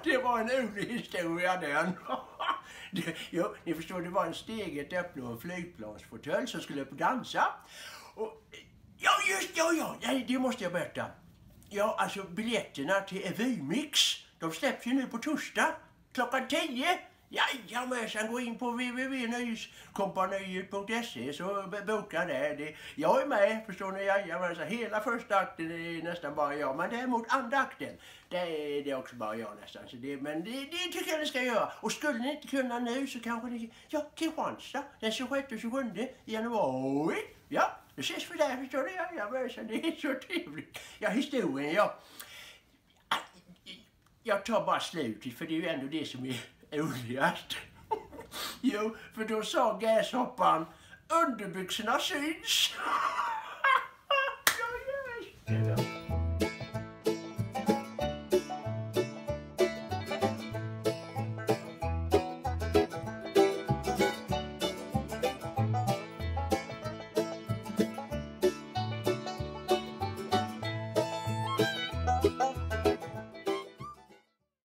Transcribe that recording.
det var en rolig historia den. Jo, ni förstår, det var en steget öppna och en flygplansfåtölj som skulle upp och dansa. Och, ja, just ja, det måste jag berätta. Ja, alltså biljetterna till Evymix, de släpps ju nu på torsdag klockan 10. Jajamensan, gå in på www.nöjeskompaniet.se så boka där. Jag är med, förstår ni, jajamensan. Hela första akten är nästan bara jag, men däremot andra akten, det är också bara jag nästan. Så men det tycker jag ni ska göra. Och skulle ni inte kunna nu så kanske ni, Kristianstad, den 26 och 27 januari. Ja, då ses vi där, förstår ni, jajamensan, det är så trevligt. Ja, historien, jag tar bara slutet, för det är ju ändå det som är roligast. Jo, för då sa gräshoppan, underbyxorna syns. Ja, yes.